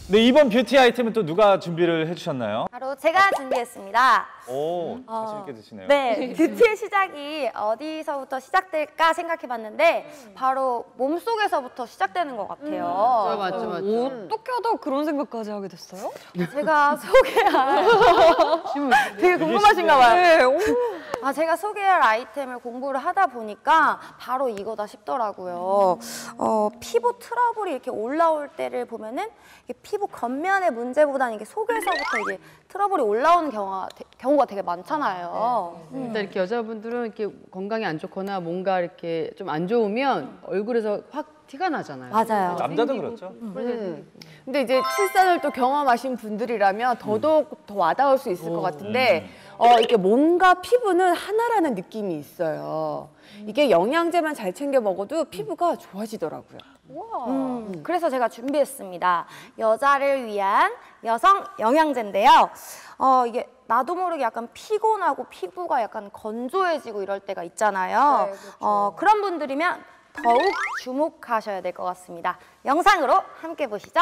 네, 이번 뷰티 아이템은 또 누가 준비를 해주셨나요? 바로 제가 준비했습니다. 오, 자신 있게 드시네요. 네, 뷰티의 시작이 어디서부터 시작될까 생각해봤는데 바로 몸속에서부터 시작되는 것 같아요. 맞죠. 어떻게 하다 그런 생각까지 하게 됐어요? 제가 소개할 되게 궁금하신가 봐요. 네, 제가 소개할 아이템을 공부를 하다 보니까 바로 이거다 싶더라고요. 피부 트러블이 이렇게 올라올 때를 보면은 이게 피부 겉면의 문제보다는 이게 속에서부터 이게 트러블이 올라오는 경우가 되게 많잖아요. 일단 이렇게 여자분들은 이렇게 건강이 안 좋거나 뭔가 이렇게 좀 안 좋으면 얼굴에서 확 티가 나잖아요. 맞아요. 남자도 그렇죠. 근데 이제 출산을 또 경험하신 분들이라면 더더욱 더 와닿을 수 있을 것 같은데 이게 몸과 피부는 하나라는 느낌이 있어요. 이게 영양제만 잘 챙겨 먹어도 피부가 좋아지더라고요. 그래서 제가 준비했습니다. 여자를 위한 여성 영양제인데요. 이게 나도 모르게 약간 피곤하고 피부가 약간 건조해지고 이럴 때가 있잖아요. 네, 그렇죠. 그런 분들이면 더욱 주목하셔야 될 것 같습니다. 영상으로 함께 보시죠.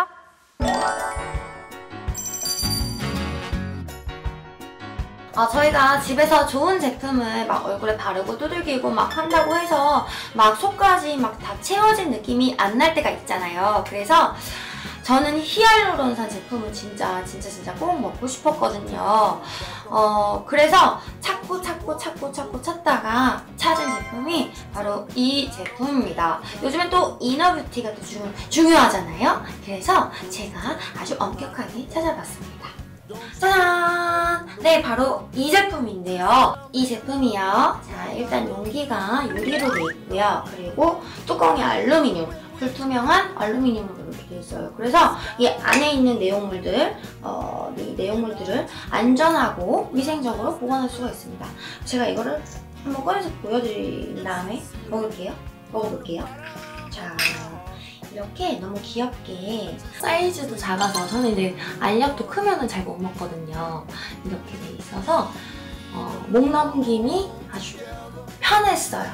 저희가 집에서 좋은 제품을 막 얼굴에 바르고 두들기고 막 한다고 해서 막 속까지 막 다 채워진 느낌이 안 날 때가 있잖아요. 그래서 저는 히알루론산 제품을 진짜 꼭 먹고 싶었거든요. 그래서 찾고 찾다가 찾은 제품이 바로 이 제품입니다. 요즘엔 또 이너뷰티가 또 중요하잖아요. 그래서 제가 아주 엄격하게 찾아봤습니다. 짜잔! 네, 바로 이 제품인데요. 이 제품이요. 자, 일단 용기가 유리로 되어 있고요. 그리고 뚜껑이 알루미늄, 불투명한 알루미늄으로 이렇게 되어 있어요. 그래서 이 안에 있는 내용물들, 이 내용물들을 안전하고 위생적으로 보관할 수가 있습니다. 제가 이거를 한번 꺼내서 보여드린 다음에 먹어볼게요. 자. 이렇게 너무 귀엽게 사이즈도 작아서 저는 이제 알약도 크면은 잘 못 먹거든요. 이렇게 돼 있어서 목 넘김이 아주 편했어요.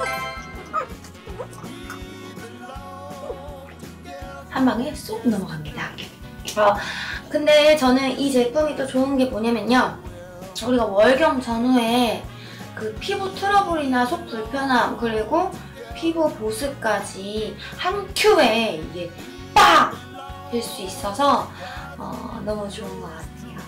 한 방에 쏙 넘어갑니다. 근데 저는 이 제품이 또 좋은 게 뭐냐면요. 우리가 월경 전후에 그 피부 트러블이나 속 불편함 그리고 피부 보습까지 한 큐에 이게 빡! 될 수 있어서 너무 좋은 것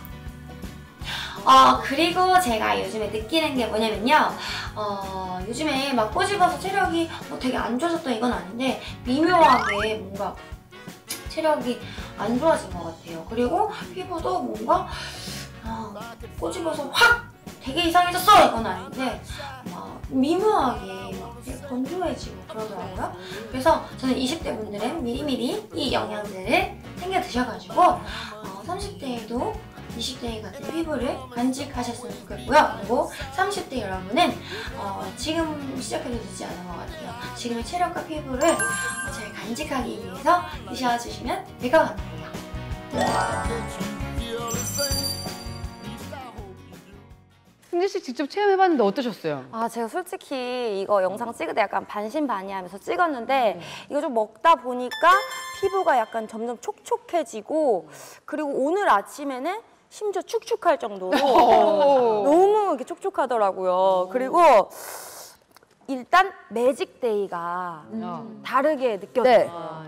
같아요. 그리고 제가 요즘에 느끼는 게 뭐냐면요. 요즘에 막 꼬집어서 체력이 되게 안 좋아졌던 이건 아닌데 미묘하게 뭔가 체력이 안 좋아진 것 같아요. 그리고 피부도 뭔가 꼬집어서 확! 되게 이상해졌어! 이건 아닌데 미묘하게 막 건조해지고 그러더라고요. 그래서 저는 20대 분들은 미리미리 이 영양제를 챙겨 드셔가지고 30대에도 20대 같은 피부를 간직하셨으면 좋겠고요. 그리고 30대 여러분은 지금 시작해도 늦지 않은 것 같아요. 지금의 체력과 피부를 잘 간직하기 위해서 드셔주시면 될 것 같아요. 승재 씨 직접 체험해봤는데 어떠셨어요? 제가 솔직히 이거 영상 찍을 때 약간 반신반의하면서 찍었는데 이거 좀 먹다 보니까 피부가 약간 점점 촉촉해지고 그리고 오늘 아침에는 심지어 축축할 정도로 너무 이렇게 촉촉하더라고요. 그리고 일단 매직데이가 다르게 느껴져요.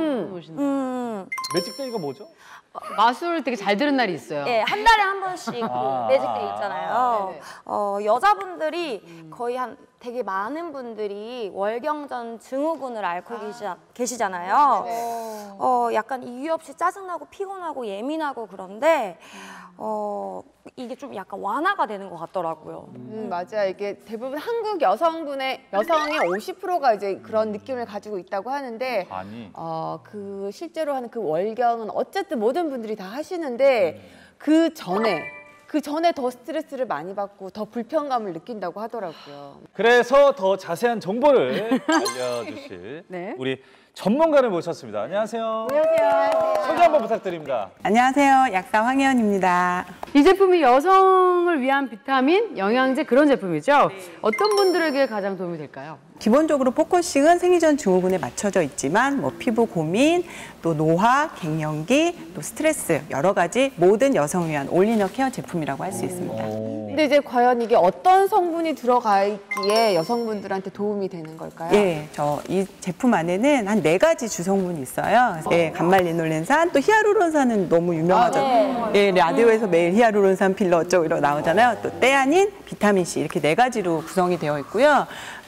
매직데이가 뭐죠? 마술 되게 잘 들은 날이 있어요. 네, 한 달에 한 번씩 매직데이 있잖아요. 여자분들이 거의 되게 많은 분들이 월경전 증후군을 앓고 계시잖아요. 약간 이유 없이 짜증나고 피곤하고 예민하고 그런데 이게 좀 약간 완화가 되는 것 같더라고요. 맞아요. 이게 대부분 한국 여성의 50%가 이제 그런 느낌을 가지고 있다고 하는데 그 실제로 하는 그 월경은 어쨌든 모든 분들이 다 하시는데 그 전에 더 스트레스를 많이 받고 더 불편감을 느낀다고 하더라고요. 그래서 더 자세한 정보를 알려주실 우리 전문가를 모셨습니다. 안녕하세요. 안녕하세요. 소개 한번 부탁드립니다. 안녕하세요. 약사 황혜연입니다. 이 제품이 여성을 위한 비타민, 영양제 그런 제품이죠? 어떤 분들에게 가장 도움이 될까요? 기본적으로 포커싱은 생리전 증후군에 맞춰져 있지만 뭐 피부 고민, 또 노화, 갱년기, 또 스트레스 여러 가지 모든 여성을 위한 올인원 케어 제품이라고 할 수 있습니다. 근데 이제 과연 이게 어떤 성분이 들어가 있기에 여성분들한테 도움이 되는 걸까요? 예, 이 제품 안에는 한 4가지 주성분이 있어요. 예, 간말리놀렌산, 또 히아루론산은 너무 유명하죠. 예, 라디오에서 매일 히아루론산 필러 어쩌고 이러고 나오잖아요. 또 때아닌 비타민 C 이렇게 4가지로 구성이 되어 있고요.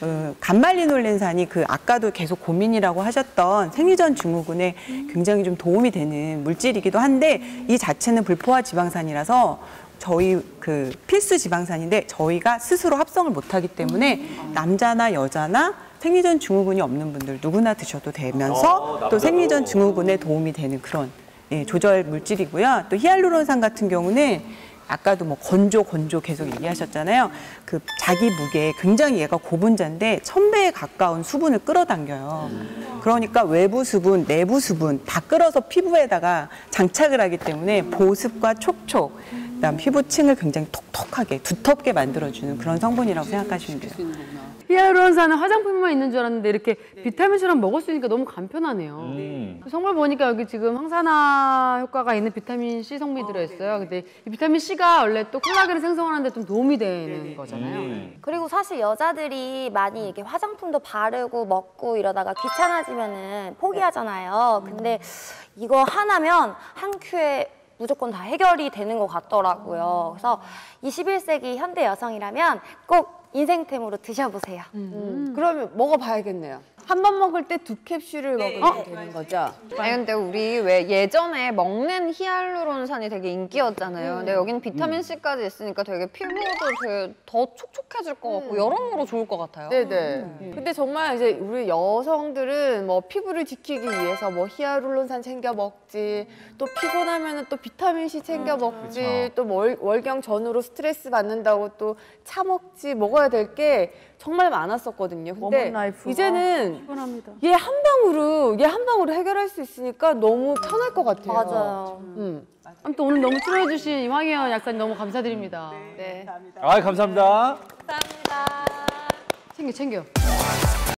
간말리놀렌산이 아까도 계속 고민이라고 하셨던 생리전 증후군에 굉장히 좀 도움이 되는 물질이기도 한데 이 자체는 불포화 지방산이라서 저희 필수 지방산인데 저희가 스스로 합성을 못하기 때문에 남자나 여자나 생리전 증후군이 없는 분들 누구나 드셔도 되면서 또 생리전 증후군에 도움이 되는 그런 조절 물질이고요. 또 히알루론산 같은 경우는 아까도 뭐 건조 계속 얘기하셨잖아요. 자기 무게에 굉장히 얘가 고분자인데 1000배에 가까운 수분을 끌어당겨요. 그러니까 외부 수분, 내부 수분 다 끌어서 피부에다가 장착을 하기 때문에 보습과 촉촉, 그다음 피부층을 굉장히 톡톡하게 두텁게 만들어주는 그런 성분이라고 생각하시면 돼요. 히알루론산은 화장품에만 있는 줄 알았는데 이렇게 비타민C처럼 먹을 수 있으니까 너무 간편하네요. 성분 보니까 여기 지금 항산화 효과가 있는 비타민C 성분이 들어있어요. 근데 이 비타민C가 원래 또 콜라겐을 생성하는 데 좀 도움이 되는 거잖아요. 그리고 사실 여자들이 많이 이렇게 화장품도 바르고 먹고 이러다가 귀찮아지면은 포기하잖아요. 근데 이거 하나면 한 큐에 무조건 다 해결이 되는 것 같더라고요. 그래서 21세기 현대 여성이라면 꼭 인생템으로 드셔보세요. 그러면 먹어봐야겠네요. 한 번 먹을 때 2캡슐을 먹으면 되는 거죠? 아니 근데 우리 왜 예전에 먹는 히알루론산이 되게 인기였잖아요. 근데 여기는 비타민 C까지 있으니까 되게 피부도 되게 더 촉촉해질 것 같고 여러모로 좋을 것 같아요. 네네. 근데 정말 이제 우리 여성들은 뭐 피부를 지키기 위해서 뭐 히알루론산 챙겨 먹지, 또 피곤하면은 또 비타민 C 챙겨 먹지, 또 월경 전후로 스트레스 받는다고 또 차 먹지, 먹어야 될 게 정말 많았었거든요. 근데 이제는 얘 한 방으로 해결할 수 있으니까 너무 편할 것 같아요. 맞아요. 아무튼 오늘 너무 출연해주신 황혜연 약사님 너무 감사드립니다. 네. 감사합니다. 감사합니다. 챙겨.